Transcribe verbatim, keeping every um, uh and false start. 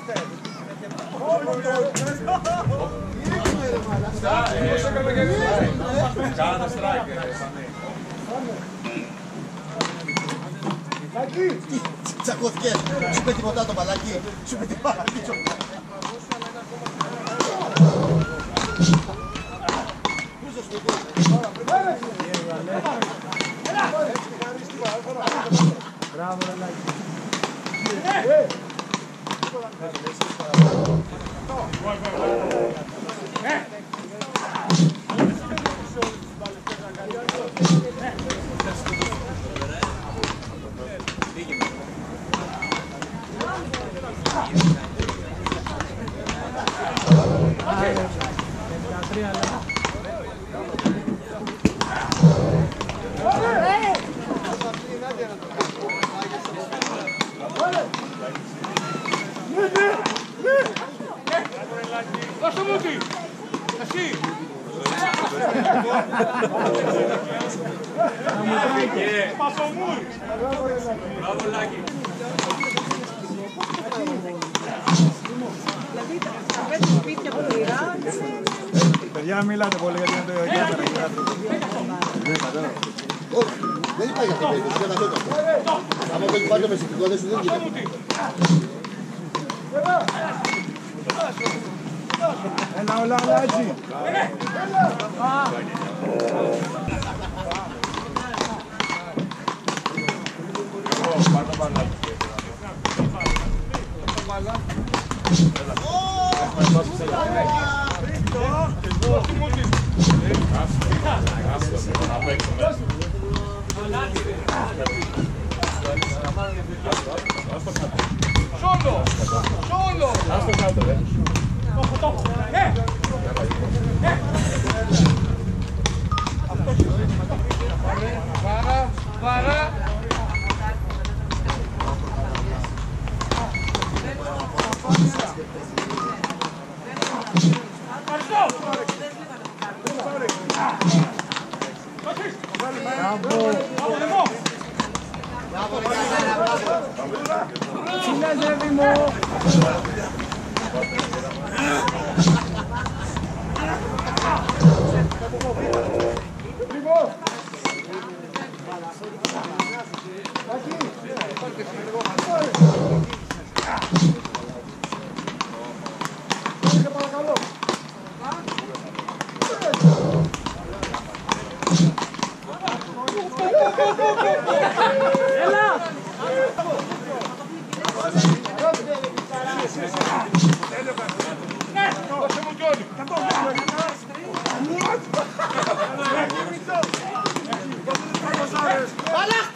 Κάνατε strike. Λάκη! Τσακώθηκε! Σου είπε τίποτα το μπαλάκι! Σου είπε τίποτα! Μπράβο, Λάκη! Δώστε μου τι! Εσύ! Πασομούρη! Μπράβο, Λάκη. Δηλαδή θα πέτουν σπίτια από τυρά. Παιδιά, μιλάτε πολύ γιατί είναι το ιδιαίτερα. Όχι, δεν υπάρχει αυτή η περίπτωση, για να το κάνω. Άμα δεν υπάρχει το μεσητικό, δεν σου δίνει. Έλα, όλα, όλα, έτσι. Πάρ' το μπαλάκι. Solo! Solo! Άστο κάτω, ρε. Τόχο, τόχο! Ναι! Ναι! Βάρα, βάρα! Μπαλά!